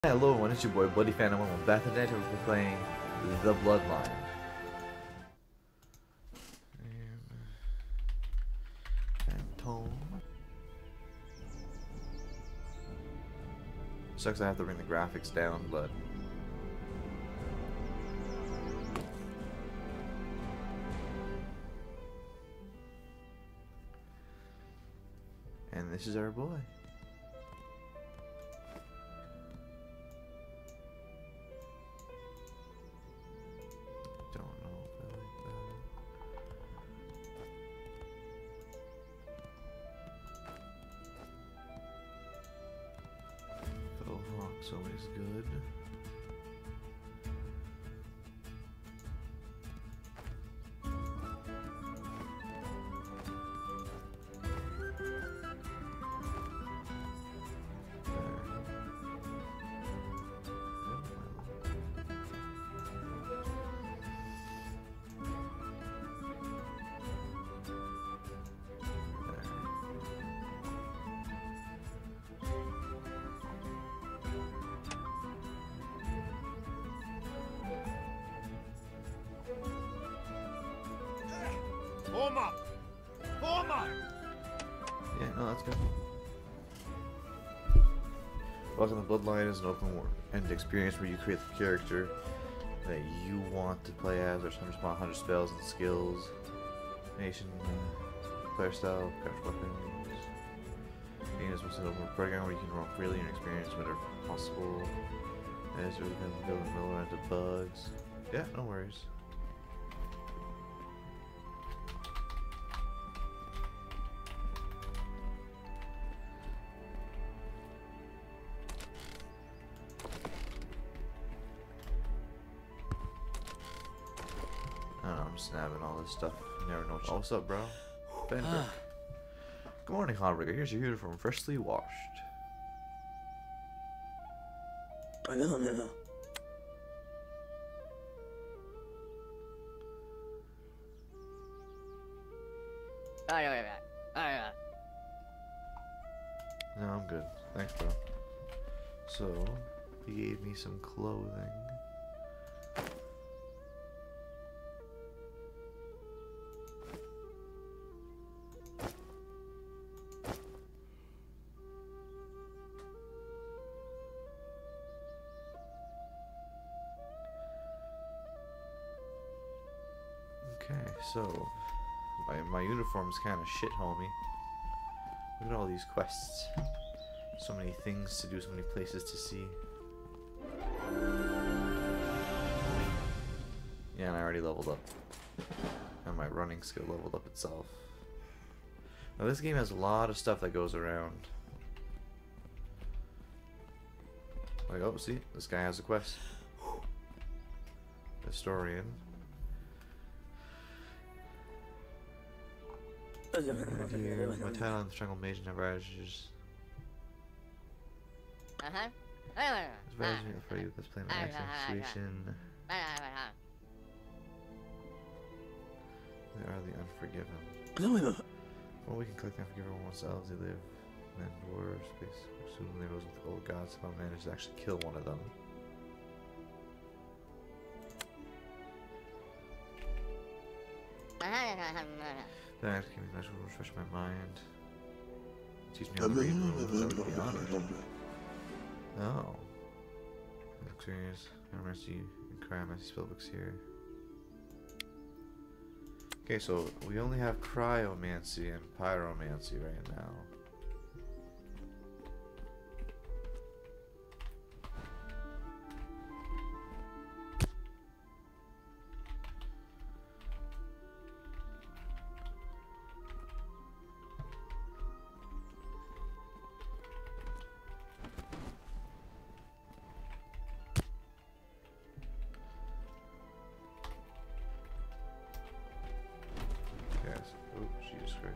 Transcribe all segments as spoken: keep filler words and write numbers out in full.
Hello everyone, it's your boy Bloody Fan. I'm back today. We're playing the Bloodline. Phantom. Sucks I have to bring the graphics down, but and this is our boy. It's always good. Form up! Form up! Yeah, no, that's good. Welcome to Bloodline is an open world and experience where you create the character that you want to play as, or some one hundred spells and skills, nation, uh, player style, craft weapons. The game is an open world program where you can roll freely and experience whatever possible. As really kind of building mill around to bugs. Yeah, no worries. I'm snapping all this stuff. You never know. Oh, what's up, bro? Bender. Good morning, Heartbreaker. Here's your uniform, freshly washed. I know, I know. No, I'm good. Thanks, bro. So, he gave me some clothing. Okay, so my, my uniform's kind of shit, homie. Look at all these quests. So many things to do, so many places to see. Yeah, and I already leveled up. And my running skill leveled up itself. Now this game has a lot of stuff that goes around. Like, oh, see? This guy has a quest. Historian. Here, my title on the Strangle Mage never averages. Uh-huh. It's very for you. Let's play an excellent solution. They are the Unforgiven. Well, we can collect the Unforgiven ourselves. They live men, dwarves, space. Assuming they rose with old gods, somehow managed to actually kill one of them. That actually came nice to refresh my mind. Teach me how to read rules. I would be honored. Oh. Experience. Mercy and cryomancy spellbooks here. Okay, so we only have cryomancy and pyromancy right now. Oh, Jesus Christ.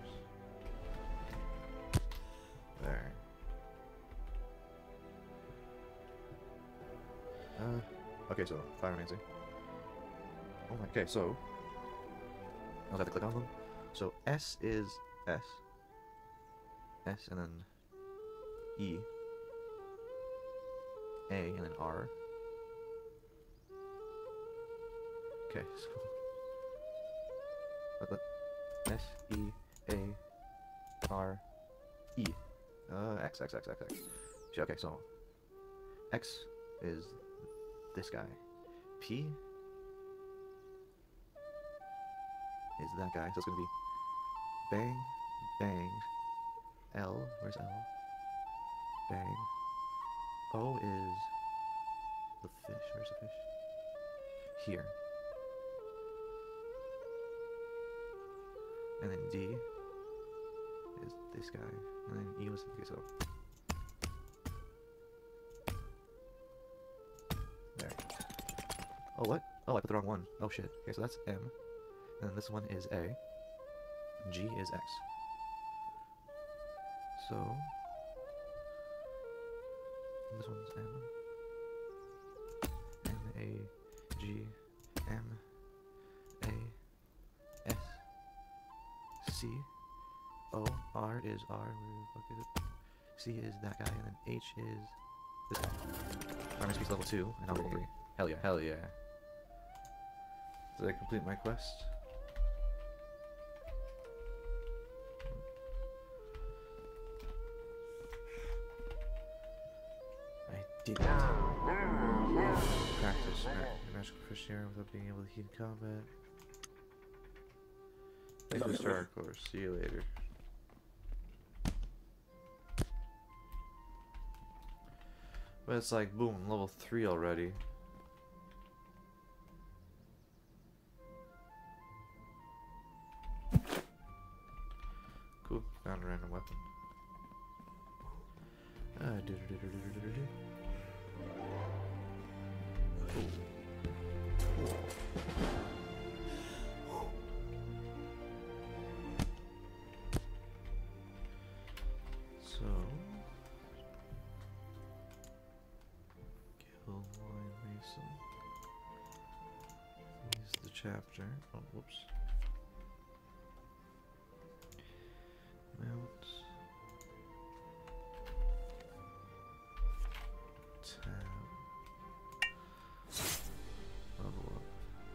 There. Uh, okay, so, pyromancy. Oh, okay, so. I'll have to click on them. So, S is S. S and then E. A and then R. Okay, so what the S E A R E. Uh, X X X X X. Yeah, okay, so X is this guy. P is that guy. So it's gonna be bang, bang. L, where's L? Bang. O is the fish. Where's the fish? Here. And then D is this guy. And then E was okay, so there. Oh what? Oh, I put the wrong one. Oh shit. Okay, so that's M. And then this one is A. G is X. So this one's M. N A G M A S C O R is R. Where the fuck is it? C is that guy, and then H is this guy. Armor speaks level two, and I'm level three. Hell yeah, hell yeah. Did I complete my quest? Did practice ma magical fish air without being able to heat in combat. Thanks for the star course. See you later. But it's like boom, level three already. Cool, found a random weapon. Ah, do do do do do do do. So, kill Lion Mason. Use the chapter. Oh, whoops. Mount. Tab. Level up.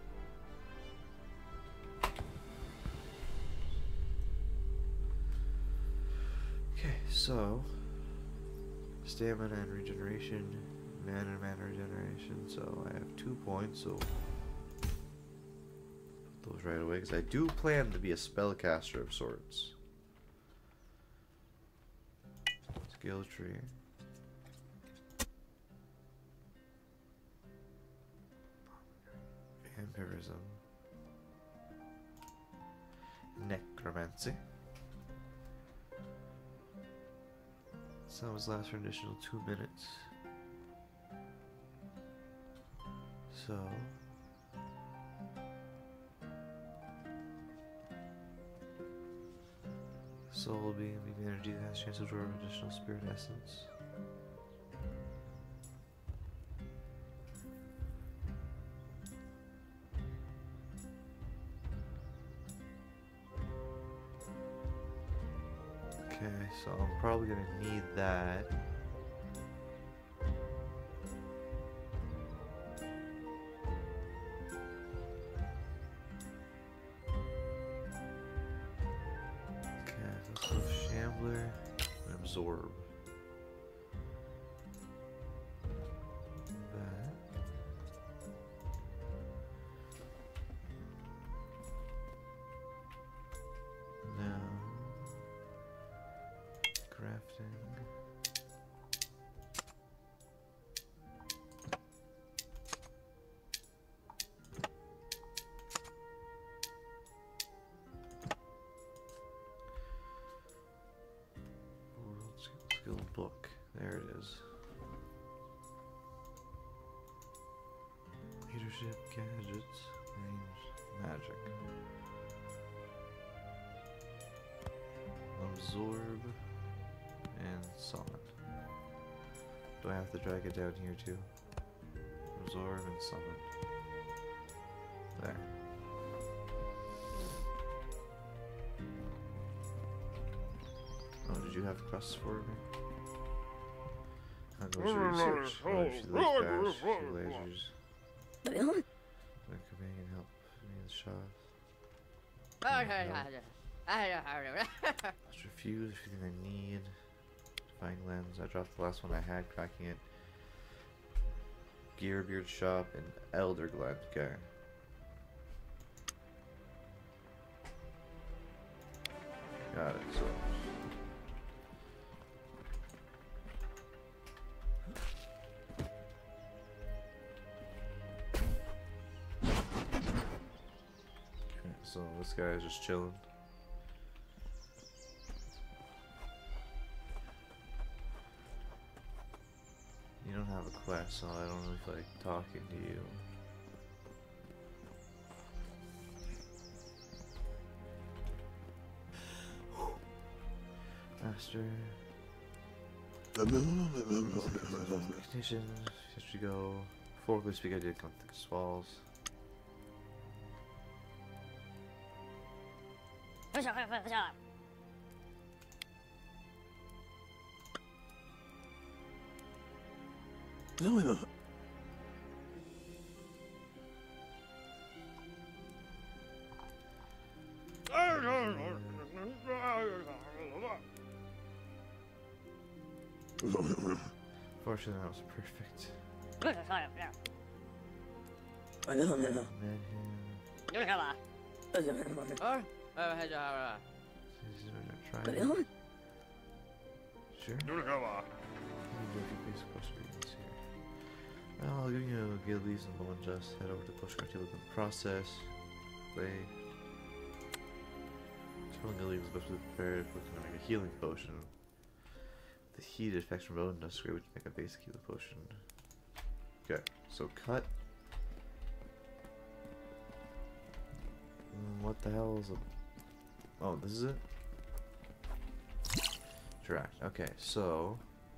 Okay, so stamina and regeneration, mana and mana regeneration. So I have two points. So put those right away because I do plan to be a spellcaster of sorts. Skill tree. Vampirism. Necromancy. Summons last for an additional two minutes. So soul being being energy that has chance to absorb additional spirit essence. Okay, so I'm probably gonna need that. Okay, let's go Shambler and Absorb. That. Now. Crafting. World skill book. There it is. Leadership, gadgets, range, magic. Absorb. And summon. Do I have to drag it down here too? Absorb and summon. There. Oh, did you have quests for me? I'll go to research. Oh, she likes bash, she lasers. But no. My companion help me in the shop. Let's refuse everything I need. Defying lens. I dropped the last one I had, cracking it. Gear beard shop and elder glen. Okay. Got it. So. Okay, so this guy is just chilling. You don't have a quest, so I don't really feel like talking to you. Master. Ignition. Here we go. Forklift speak. I did come through the walls. No, no. Fortunately, that was perfect. I know, no, no. Met him. But Try no. it. Sure. Well, I'll give you a guild leads and one just head over to push cart to look at the process. Way. Turning guild leads must be prepared if looking to make a healing potion. The heat effects from bone dust spray would make a basic healing potion. Okay, so cut. Mm, what the hell is it? Oh, this is it? Interact. Okay, so.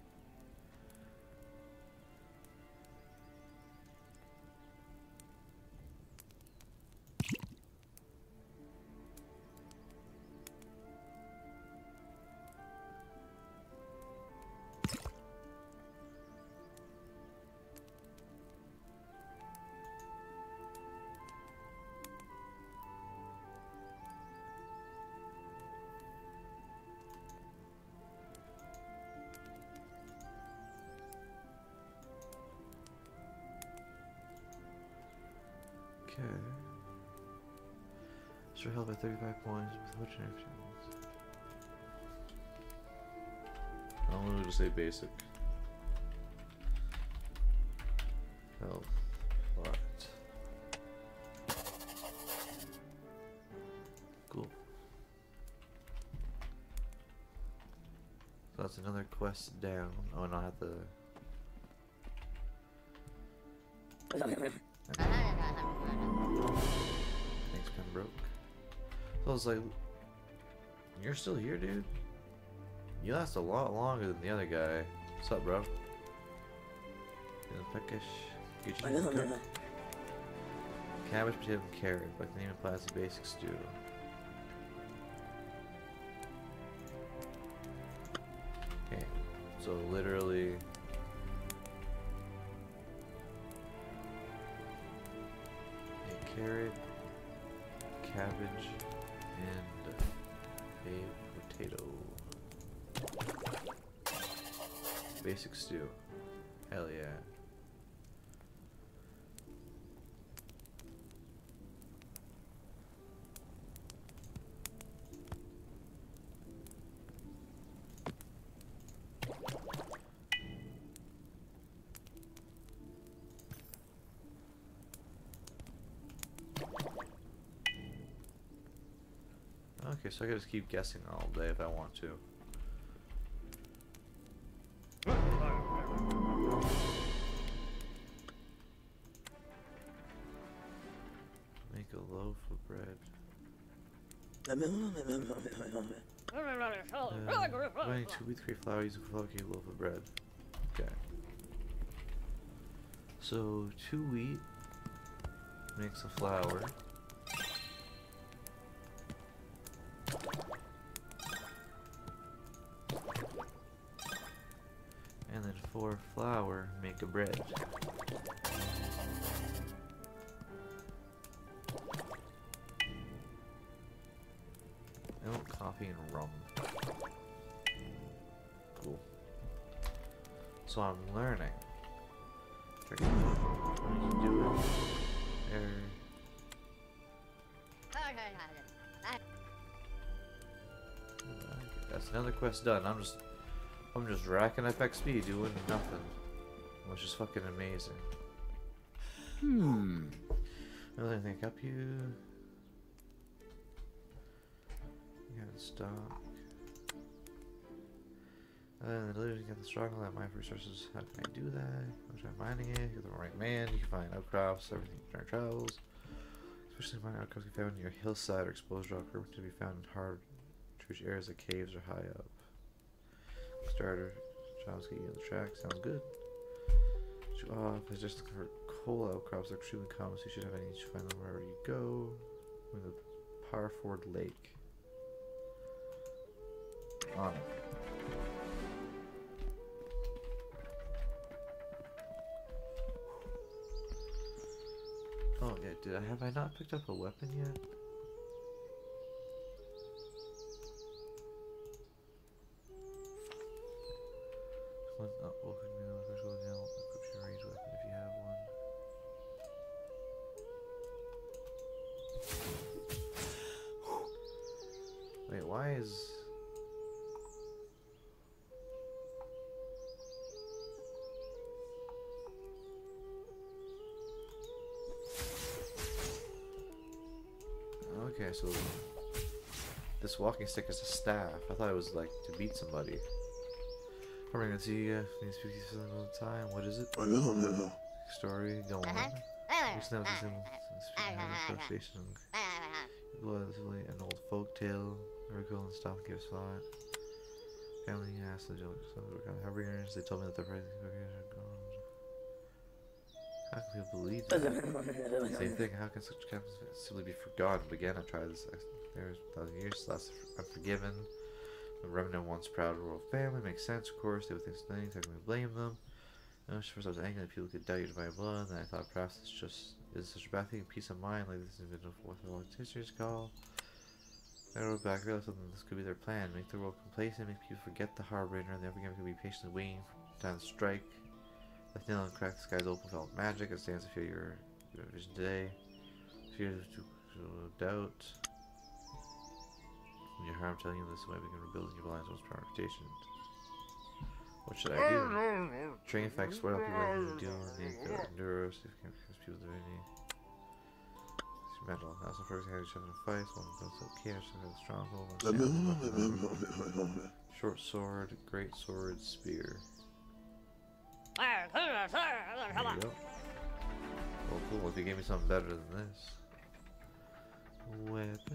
Okay. Sure held by thirty-five points with which actions. I'm gonna just say basic. Health. Locked. Cool. So that's another quest down. Oh, and I have to. Thanks, Pembroke. So I was like, you're still here, dude? You last a lot longer than the other guy. What's up, bro? Peckish. I know, no, no. Cabbage, potato, and carrot, like the name implies the basic stew. Okay, so literally. A carrot, cabbage, and a potato. Basic stew. Hell yeah. Okay, so I can just keep guessing all day if I want to. Make a loaf of bread. Uh, Running two wheat, create flour, using flour, create a loaf of bread. Okay. So two wheat makes a flour. And then four flour, make a bread. Milk, coffee, and rum. Cool. So I'm learning. Tricky. Do it. There. That's another quest done. I'm just, I'm just racking up X P doing nothing, which is fucking amazing. Hmm. Another thing up you. You got stock. And then the delivery get the struggle at my resources. How can I do that? I'm trying mining it. You're the right man. You can find outcrops, everything during travels. Especially mining outcrops you can found near hillside or exposed rock, or to be found in hard to reach areas like caves or high up. Starter jobs get you on the track. Sounds good. Shoot off. It's just looking for coal outcrops. They're extremely common, so you should have any. You should find them wherever you go. In the Parford Lake. On it. Oh yeah, did I have I not picked up a weapon yet? One, oh, well, could be the first one now. Equip your ranged weapon if you have one. Wait, why is okay, so this walking stick is a staff. I thought it was like to beat somebody. I'm gonna see uh, these pieces all the time. What is it? Story, go on. Which now is in station. Relatively an old folk tale. Very cool and stuff gives thought. Family asked the jokes. Some were kind of harbingers. They told me that the price are gone. How can people believe that? Same thing. How can such captains simply be forgotten? But again, I tried this. There's a thousand years. Last unforgiven. The remnant once proud royal family makes sense, of course. They would think things. How can we blame them? No, first I was angry that people could doubt your divine blood. And I thought perhaps it's just is such a bad thing. Peace of mind, like this has been what the world's history is called. I wrote back, realized something. This could be their plan. Make the world complacent, make people forget the harbinger, and every game could be patiently waiting for time to strike. Like nail and crack, the skies open without magic. It stands to feel your, your vision today. Fear to, to doubt. When you harm, telling you this way we can rebuild your blind's most power reputation. What should I do? Train facts, what help people like to do? Need to endure, see if you can because people do any. It's mental. Now, so first, hand each other in fights. One goes okay, I should have a stronghold. Short sword, great sword, spear. There you go. Oh, cool. If you gave me something better than this. Weapon.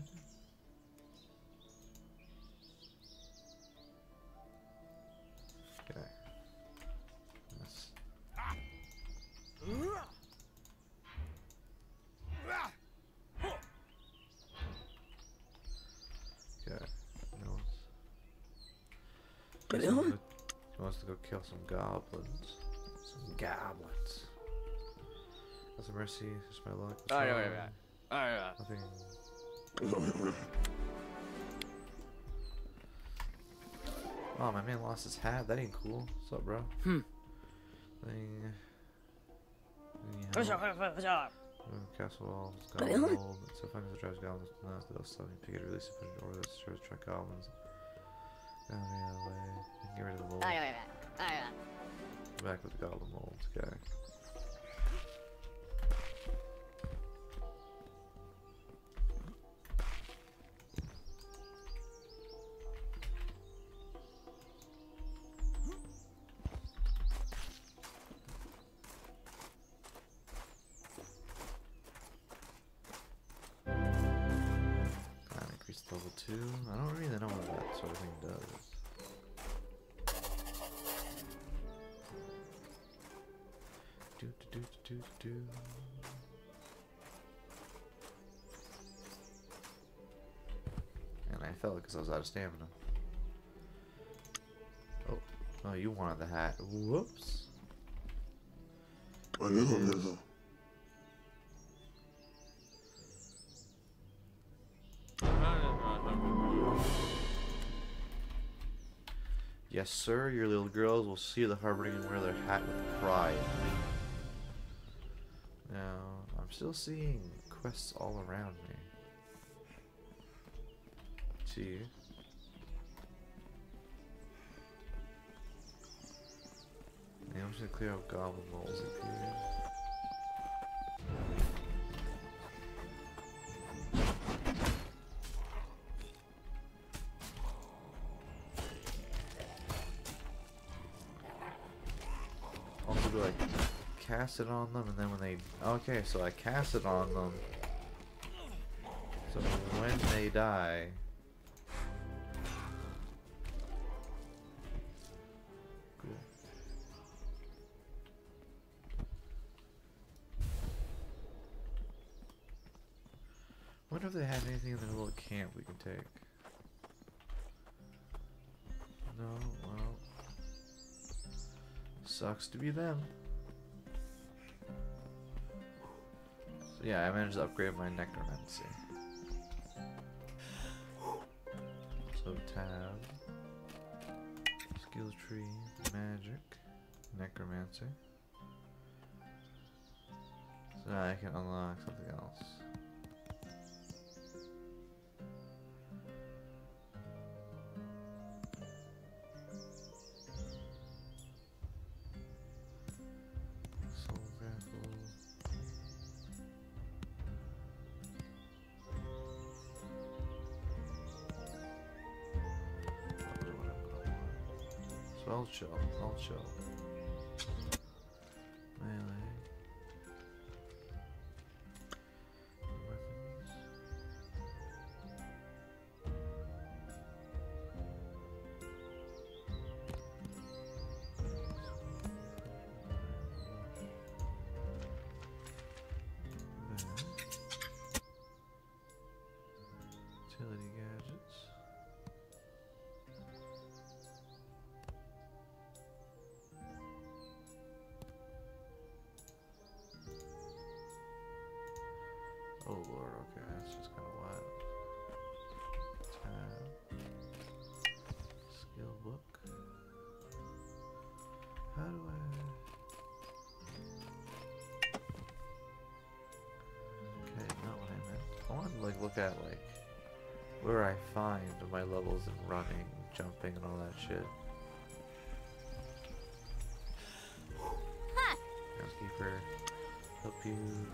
Okay. Yes. Okay. He wants, he wants to go kill some goblins. Some goblins. That's a mercy. Just my luck. Oh, yeah, yeah, yeah. Oh, yeah. Nothing. Oh, my man lost his hat. That ain't cool. What's up, bro? Hmm. Thing. What's up? What's up? Castle walls. Goblin mold. It's so funny as it drives goblins. No, they'll sell me. Pick it, release it, put it over this. Try to track goblins. Down the other way. Get rid of the mold. Oh, yeah, yeah. Oh, yeah. Back with the goblin molds, okay. Time increase level two. I don't really know what that sort of thing does. Do, do, do, do, do. And I fell because I was out of stamina. Oh, oh, you wanted the hat. Whoops. Yes, sir, your little girls will see the harboring and wear their hat with pride. Now, I'm still seeing quests all around me. See? Yeah, I'm just gonna clear out goblin moles up here. Also, do I cast it on them, and then when they... Okay, so I cast it on them. So when they die... Cool. Wonder if they had anything in the little camp we can take. No, well... Sucks to be them. So yeah, I managed to upgrade my necromancy. So tab, skill tree, magic, necromancy. So now I can unlock something else. I'll chill, I'll chill. Melee. Weapons. Utility gadgets. Oh lord, okay, that's just kind of wild. Tab. Skill book. How do I... Okay, not what I meant. I want to like look at like where I find my levels in running, jumping, and all that shit. Groundskeeper, help you.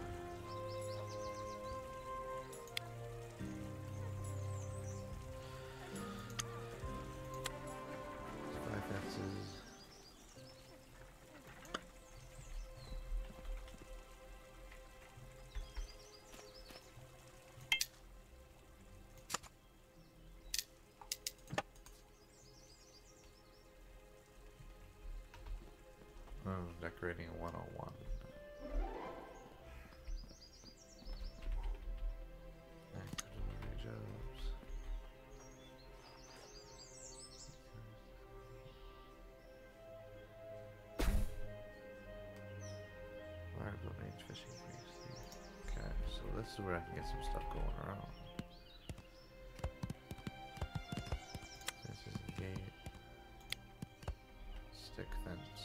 Oh, decorating a one oh one. Active delivery jobs. Large range fishing priest. Okay, so this is where I can get some stuff going around. This is a gate. Stick fence.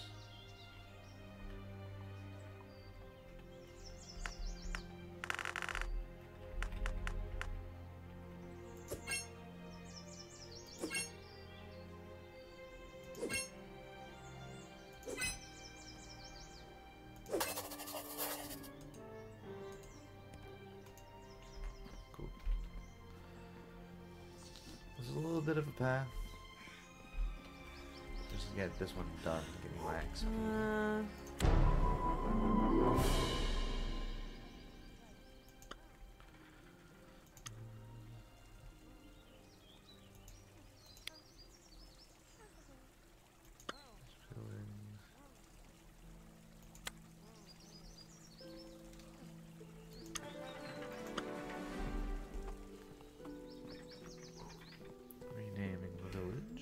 There's a little bit of a path. Just to get this one done, get me my X P. Renaming the village.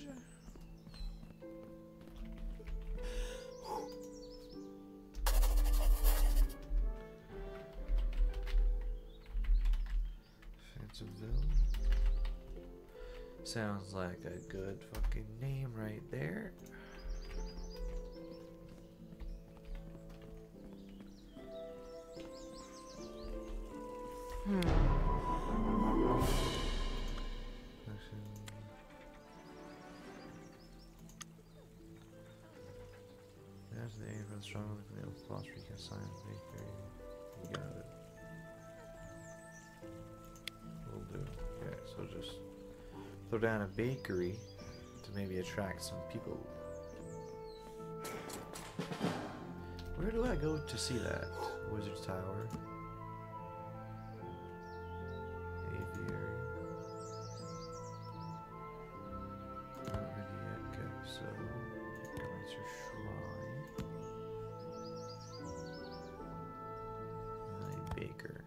Seville. Sounds like a good fucking name right there. Hmm. There's the aim for the strong nail philosophy. You can sign bakery. You got it. Will do. Okay, so just throw down a bakery to maybe attract some people. Where do I go to see that? Wizard's Tower. Aviary. Not ready yet. Okay, so Necromancer Shrine. My baker.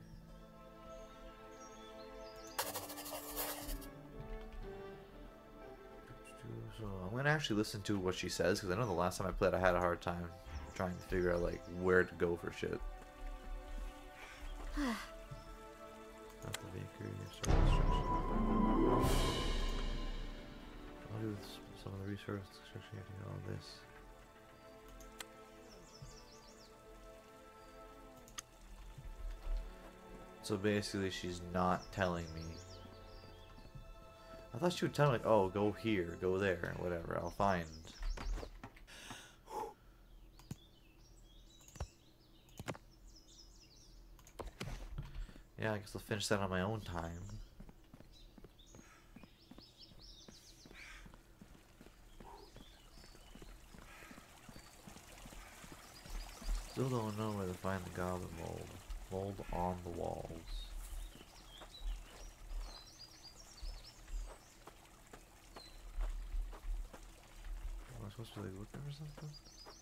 So I'm gonna actually listen to what she says because I know the last time I played I had a hard time trying to figure out like where to go for shit. Not the bakery, start construction. I'll do some of the resource construction getting all this. So basically she's not telling me. I thought she would tell me like, oh, go here, go there, whatever, I'll find. Yeah, I guess I'll finish that on my own time. Still don't know where to find the goblin mold. Mold on the walls. Am I supposed to be like, looking for something?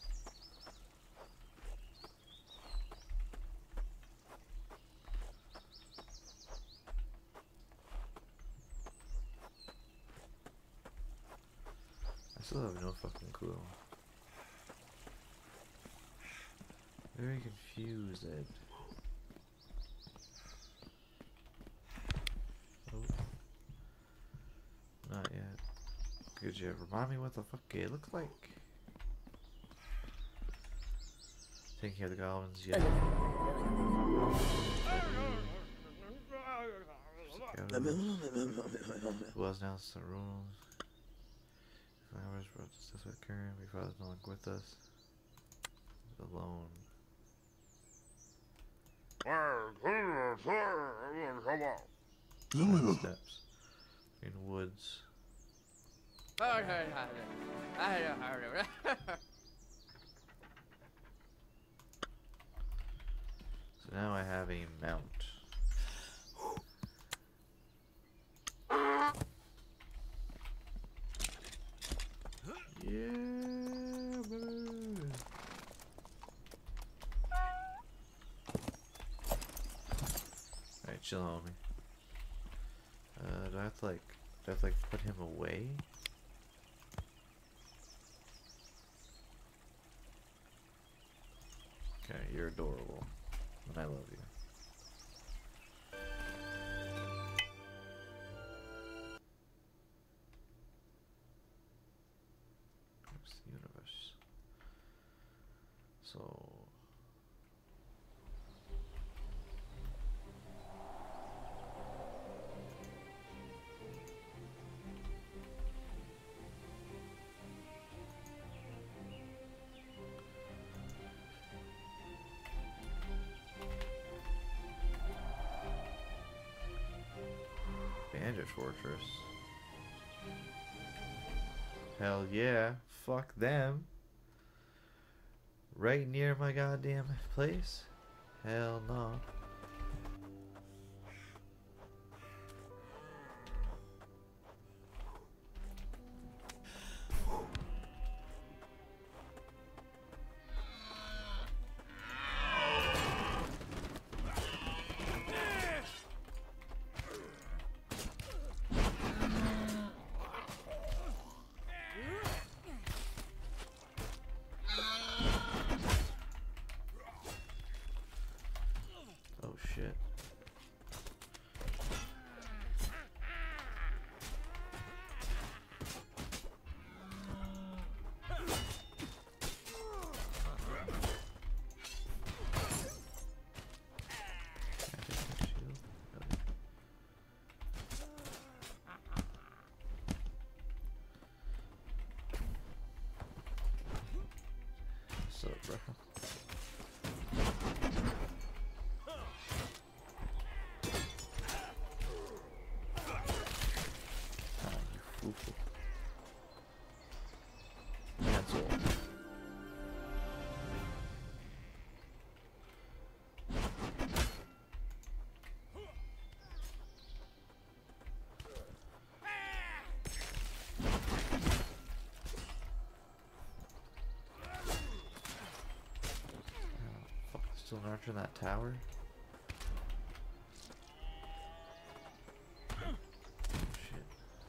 I still have no fucking clue. Very confused. Oh. Not yet. Could you remind me what the fuck it looks like? Taking care of the goblins, yeah. Was now some rules. Flowers brought us with current. We father's no longer with us. Alone. Steps in woods. So now I have a mount. Yeah, baby. Alright, chill, homie. Uh, do I have to like, do I have to like put him away? Okay, you're adorable, and I love you. Where's the universe? So. Bandit Fortress. Hell yeah. Fuck them. Right near my goddamn place? Hell no. bro. Ah, you foo-foo. That's all. Still nurturing that tower? Oh, shit.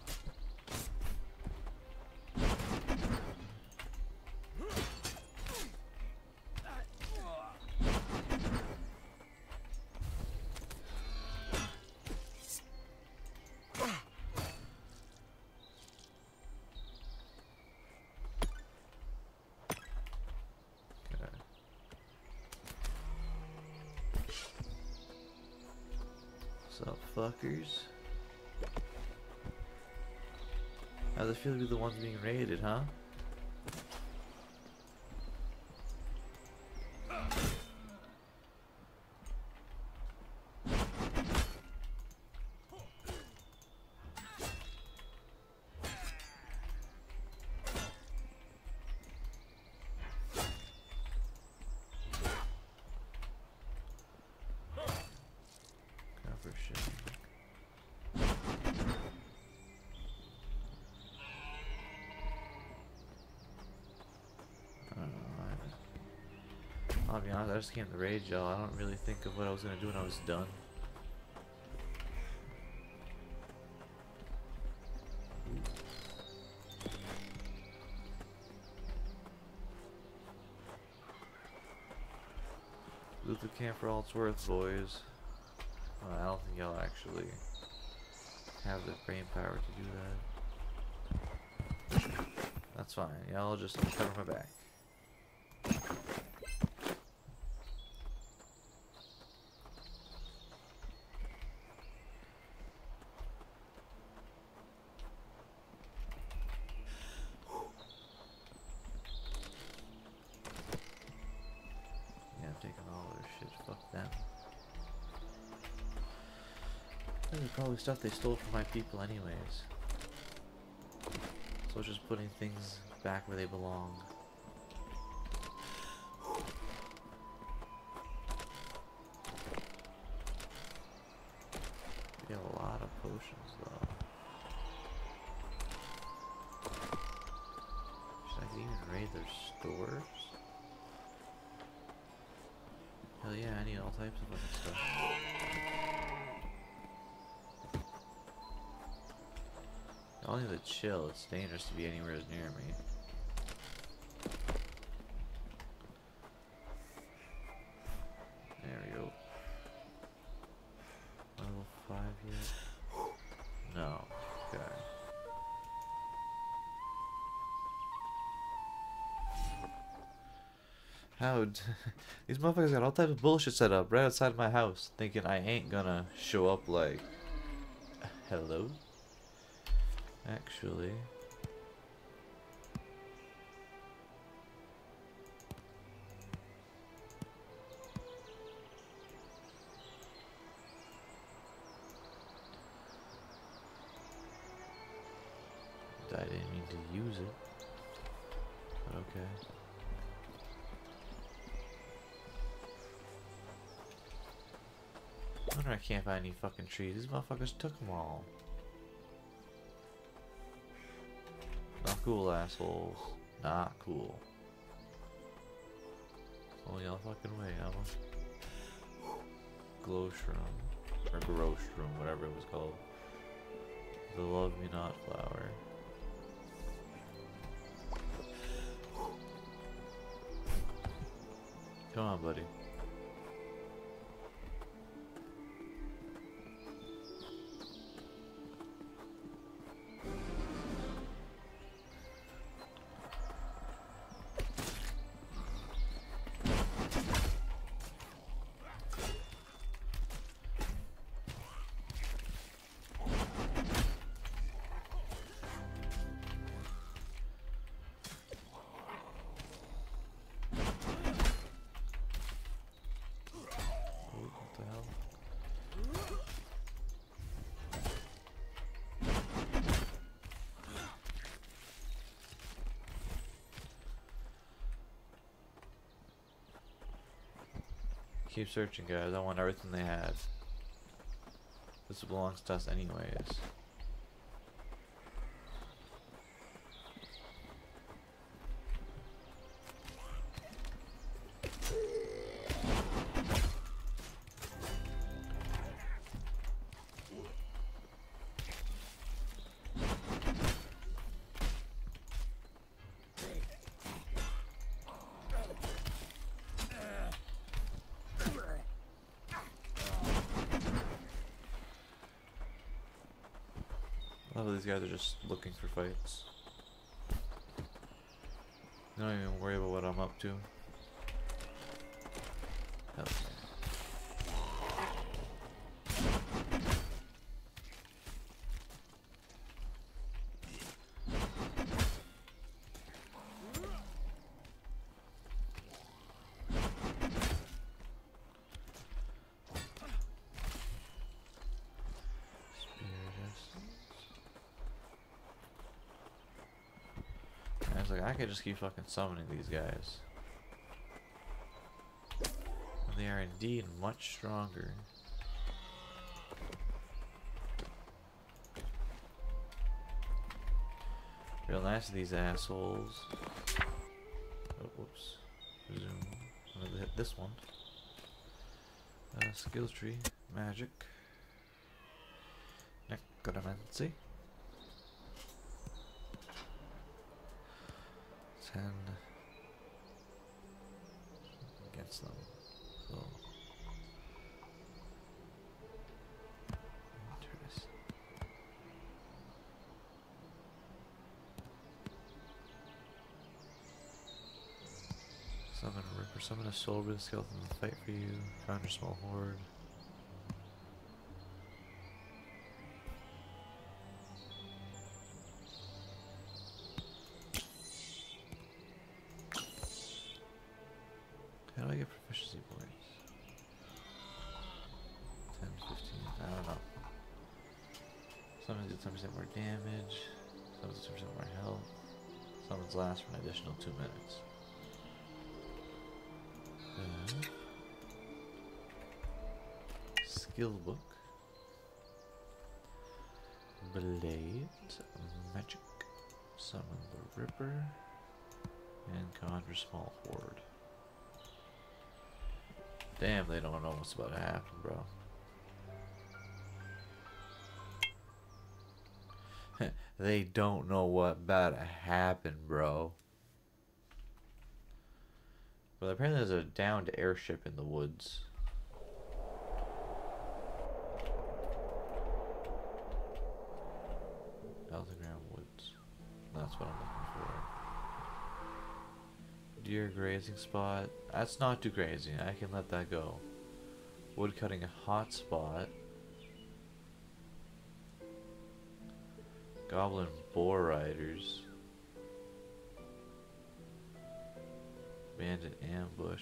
What's up, fuckers? How does it feel to be the ones being raided, huh? I'll be honest, I just came to raid y'all. I don't really think of what I was gonna do when I was done. Loot the camp for all it's worth, boys. Uh, I don't think y'all actually have the brain power to do that. That's fine. Y'all just cover my back. This is probably stuff they stole from my people anyways. So it's just putting things back where they belong. We have a lot of potions though. Should I even raid their stores? Hell yeah, I need all types of fucking stuff. I don't need to chill, it's dangerous to be anywhere near me. There we go. Level five yet? No. Okay. How? These motherfuckers got all types of bullshit set up right outside my house, thinking I ain't gonna show up like, hello? Actually, I didn't mean to use it, but okay. I wonder I can't find any fucking trees. These motherfuckers took them all. Not cool, assholes. Not cool. Only y'all fucking way, Emma. Glow shroom. Or grow shroom, whatever it was called. The love me not flower. Come on, buddy. Keep searching, guys. I want everything they have. This belongs to us anyways. A lot of these guys are just looking for fights. They don't even worry about what I'm up to. Hell yeah. I was like, I could just keep fucking summoning these guys. And they are indeed much stronger. Real nice of these assholes. Oh, whoops. Zoom. I'm gonna hit this one. Uh, skills tree. Magic. Necromancy. ten against them. So interesting. Summon a Ripper, summon a soul with a skeleton to fight for you. Found your small horde. How do I get proficiency points? ten, fifteen, I don't know. Summons do ten percent more damage. Summons do ten percent more health. Summons last for an additional two minutes. Uh, skill book. Blade. Magic. Summon the Ripper. And conjure small horde. Damn, they don't know what's about to happen, bro. They don't know what's about to happen, bro. But apparently there's a downed airship in the woods. Elderground Woods. That's what I'm looking for. Deer grazing spot. That's not too crazy. I can let that go. Wood cutting hot spot. Goblin boar riders. Bandit ambush.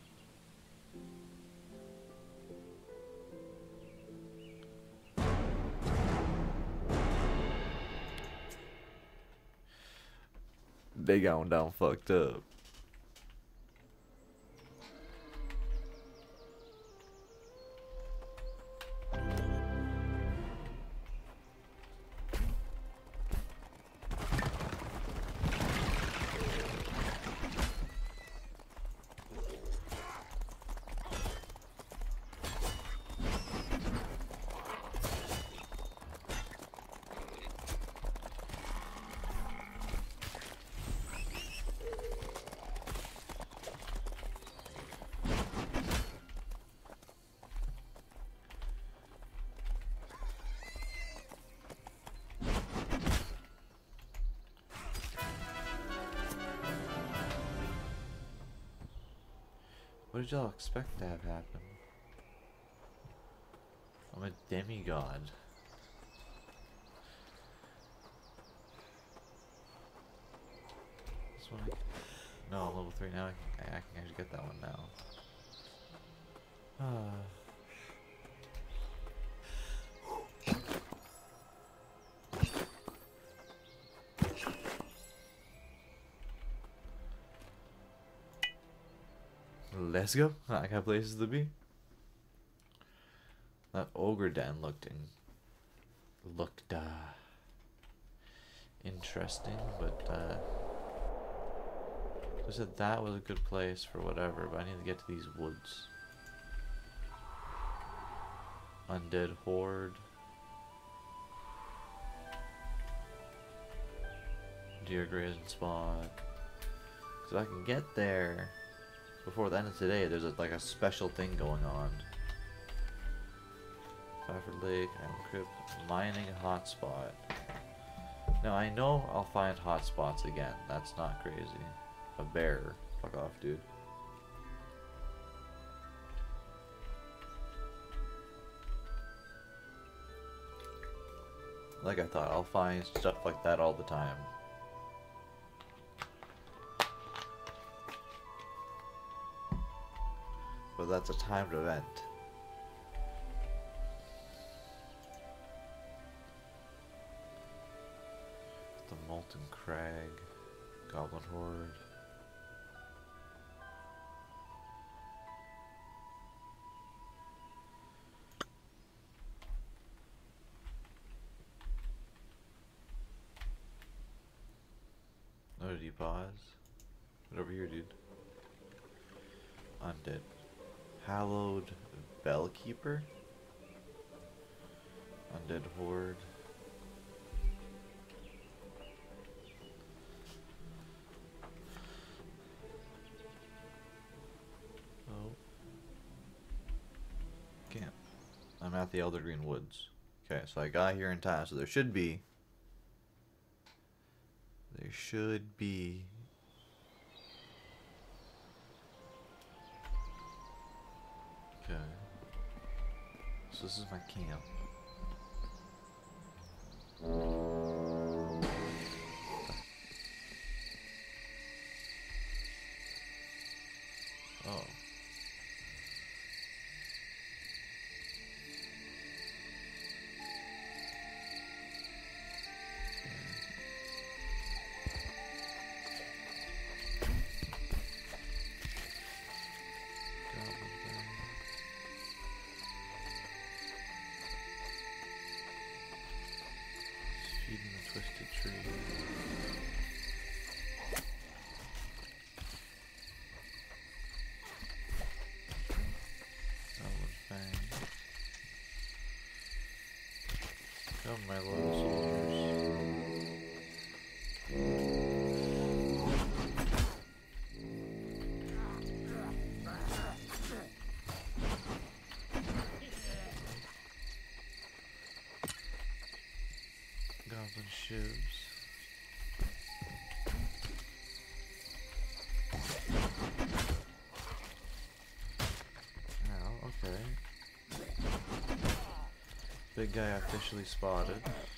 They going down fucked up. What did y'all expect to have happen? I'm a demigod. This one I, no, I'm level three now. I can, I can actually get that one now. Ah. Let's go. I got places to be. That ogre den looked in, looked uh, interesting, but uh, I said that was a good place for whatever. But I need to get to these woods. Undead horde. Deer grazing spot. So I can get there before the end of today. There's a, like a special thing going on. Pfeiffer Lake, Island Crypt, mining hotspot. Now I know I'll find hotspots again. That's not crazy. A bear. Fuck off, dude. Like I thought, I'll find stuff like that all the time. But that's a timed event. The Molten Crag, Goblin Horde. Oh, did you pause? Get over here, dude. Undead. Hallowed Bellkeeper? Undead Horde. Oh. Camp. I'm at the Elder Green Woods. Okay, so I got here in time, so there should be... There should be... Okay. So this is my camp. Oh. Feeding the twisted tree. Goblin Fang. Come, my loyal soldiers. Goblin shivs. Now, okay. Big guy officially spotted.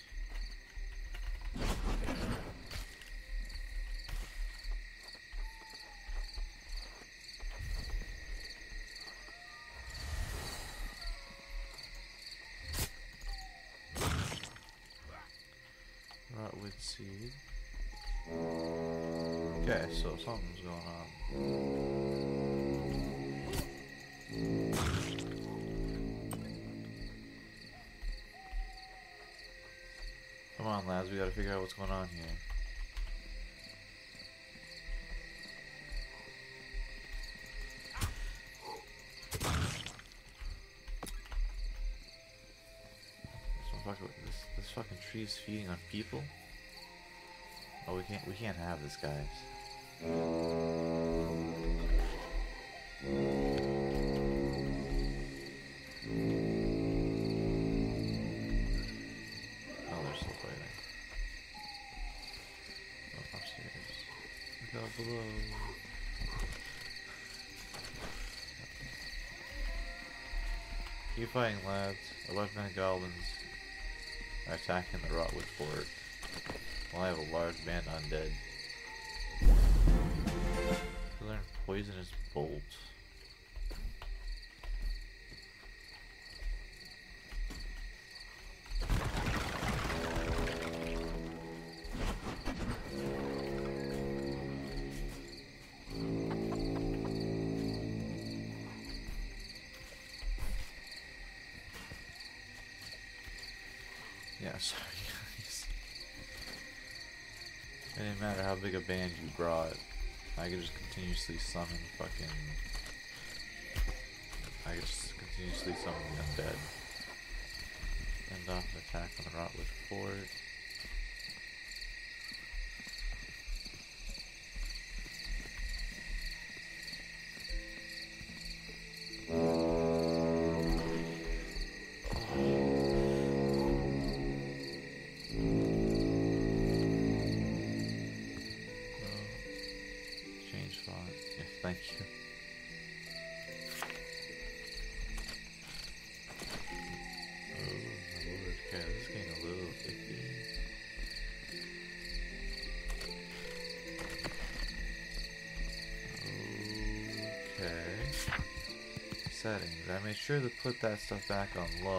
Rotwood seed. Okay, so something's going on. Come on, lads, we gotta figure out what's going on here. This, this fucking tree is feeding on people. Oh, we can't. We can't have this, guys. Oh, they're still fighting. Oh, upstairs. Look out below. Keep fighting, lads. Eleven men goblins are attacking the Rotwood fort. Well, I have a large band undead. They learn poisonous bolt. Yeah, sorry guys. It didn't matter how big a band you brought. I could just continuously summon fucking... I could just continuously summon the undead. End off an attack on the Rotlick Fort. Thank you. Oh my lord, okay, this is getting a little iffy. Okay. Settings. I made sure to put that stuff back on low.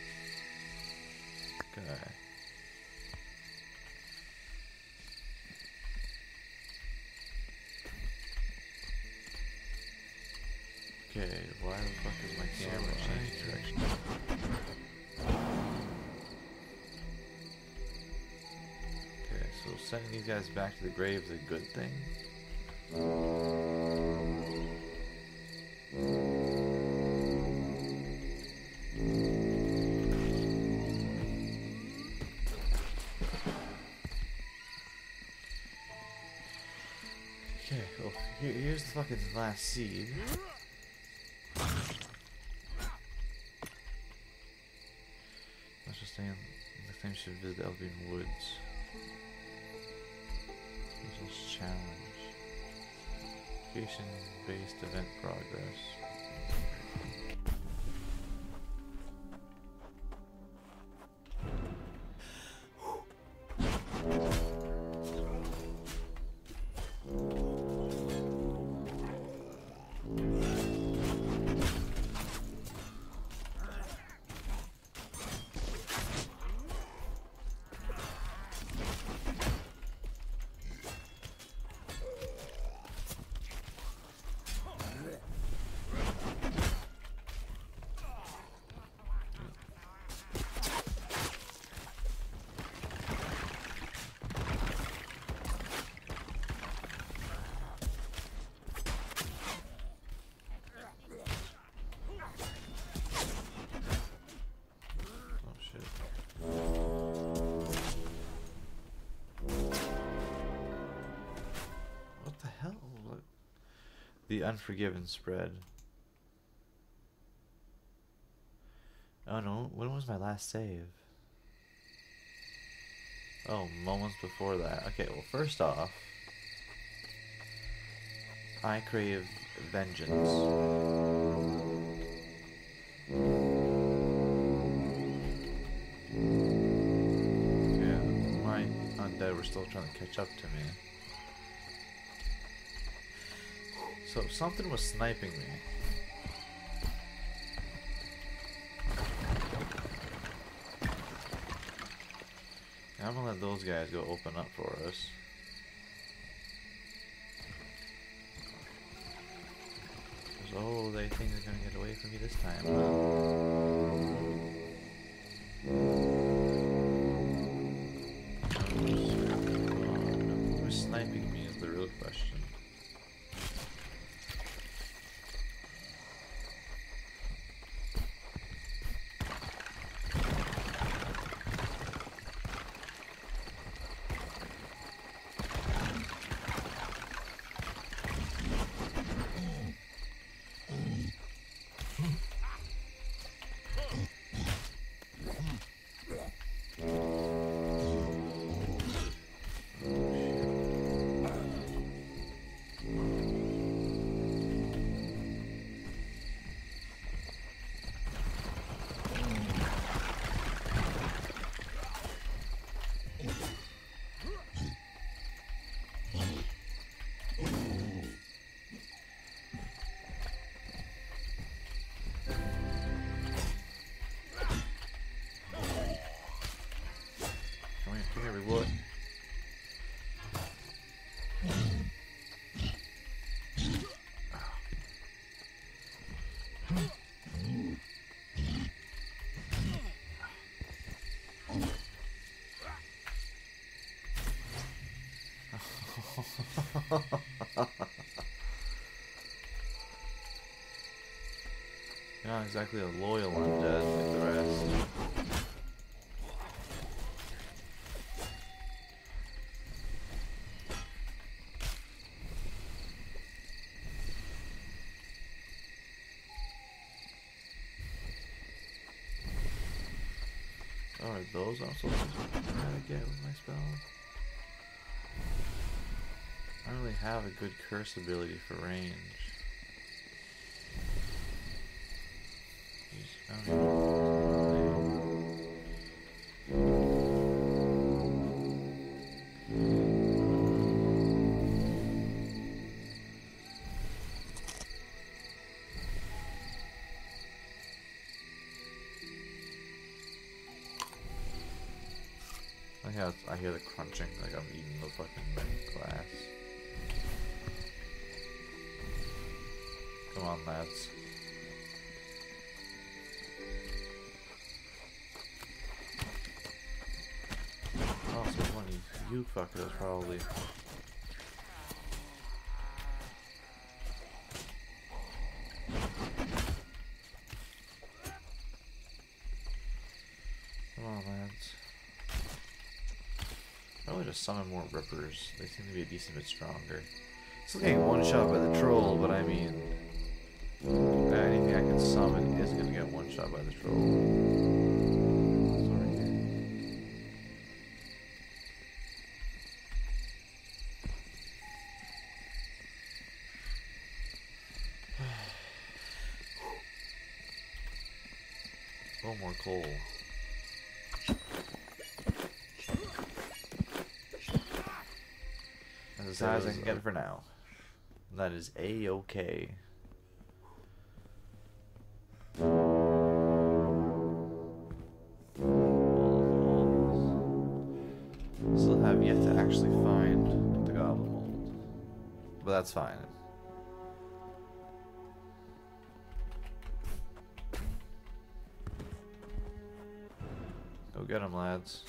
Okay. Okay, why the fuck is my camera changing direction? Okay, so sending these guys back to the grave is a good thing. Okay, well, here, here's the fucking last seed. Let's just stay in the thing should visit the Elven Woods. Useless challenge. Location based event progress. The Unforgiven spread. Oh no, when was my last save? Oh, moments before that. Okay, well first off, I crave vengeance. Yeah, my undead were still trying to catch up to me. So something was sniping me. I'm gonna let those guys go open up for us. Oh, they think they're gonna get away from me this time. Huh? Who's sniping me is the real question. exactly a loyal undead like the rest. Oh, are those I'm supposed to try to get with my spell? I don't really have a good curse ability for range. Jeez, I don't even know. I hear, I hear the crunching, like I'm eating the fucking glass. Come on, lads. Oh, so one of you fuckers probably. Come on, lads. Probably just summon more rippers. They seem to be a decent bit stronger. Still getting one shot by the troll, but I mean, anything I can summon is gonna get one shot by the troll. Sorry. Oh, more coal. That's as high as I can get it for now. That is A-okay. Still have yet to actually find the goblin mold. But that's fine. Go get him, lads.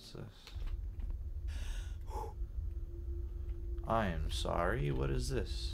I am sorry, what is this?